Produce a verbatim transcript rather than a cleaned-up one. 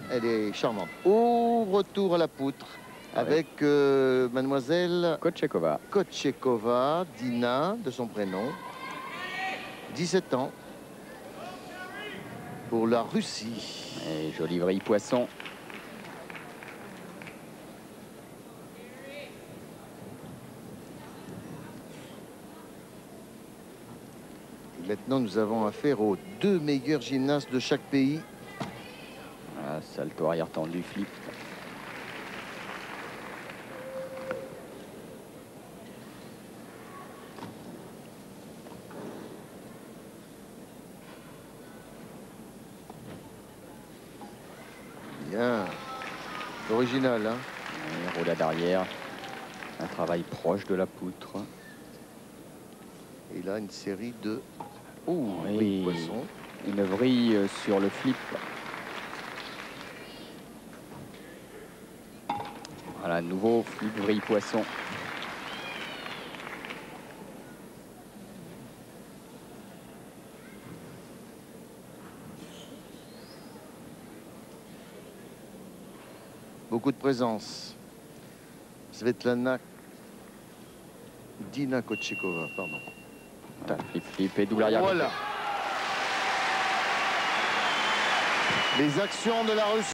Elle est charmante. Au retour à la poutre avec euh, mademoiselle Kotchekova. Kotchekova, Dina de son prénom. dix-sept ans. Pour la Russie. Et jolie vrille poisson. Et maintenant, nous avons affaire aux deux meilleurs gymnastes de chaque pays. Ah, salto arrière tendu, flip. Bien. Original, hein. Et roulade arrière. Un travail proche de la poutre. Et là, une série de... Oh, oui, poisson. Une vrille sur le flip. Voilà, nouveau flip vrille poisson. Beaucoup de présence. Svetlana Dina Kotchekova, pardon. Voilà, flip, flip et double arrière. Voilà. Les actions de la Russie.